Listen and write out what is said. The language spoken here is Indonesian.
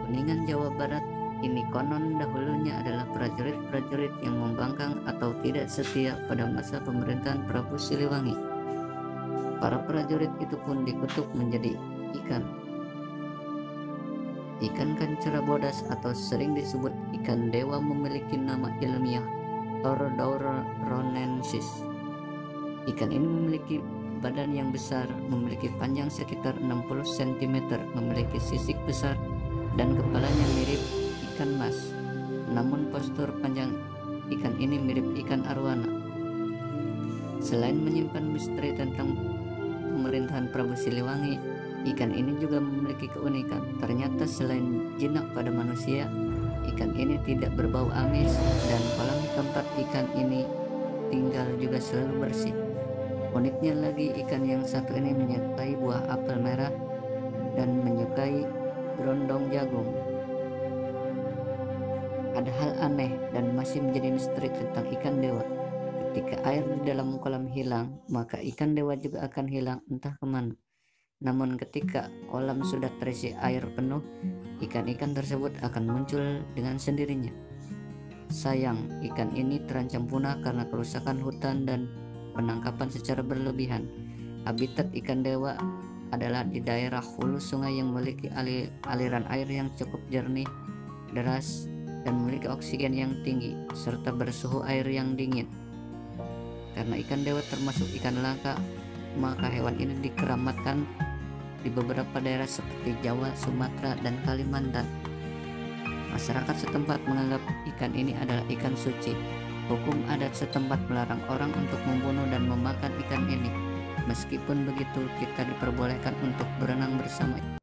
Kuningan, Jawa Barat ini konon dahulunya adalah prajurit-prajurit yang membangkang atau tidak setia pada masa pemerintahan Prabu Siliwangi. Para prajurit itu pun dikutuk menjadi ikan. Ikan kancera bodas atau sering disebut ikan dewa memiliki nama ilmiah Tordauronensis. Ikan ini memiliki badan yang besar, memiliki panjang sekitar 60 cm, memiliki sisik besar dan kepalanya mirip ikan mas. Namun postur panjang ikan ini mirip ikan arwana. Selain menyimpan misteri tentang pemerintahan Prabu Siliwangi, ikan ini juga memiliki keunikan. Ternyata selain jinak pada manusia, ikan ini tidak berbau amis dan kolam tempat ikan ini tinggal juga selalu bersih. Uniknya lagi, ikan yang satu ini menyukai buah apel merah dan menyukai berondong jagung. Ada hal aneh dan masih menjadi misteri tentang ikan dewa. Ketika air di dalam kolam hilang, maka ikan dewa juga akan hilang entah kemana. Namun ketika kolam sudah terisi air penuh, ikan-ikan tersebut akan muncul dengan sendirinya. Sayang, ikan ini terancam punah karena kerusakan hutan dan penangkapan secara berlebihan. Habitat ikan dewa adalah di daerah hulu sungai yang memiliki aliran air yang cukup jernih, deras, dan memiliki oksigen yang tinggi, serta bersuhu air yang dingin. Karena ikan dewa termasuk ikan langka, maka hewan ini dikeramatkan di beberapa daerah seperti Jawa, Sumatera, dan Kalimantan. Masyarakat setempat menganggap ikan ini adalah ikan suci. Hukum adat setempat melarang orang untuk membunuh dan memakan ikan ini. Meskipun begitu, kita diperbolehkan untuk berenang bersama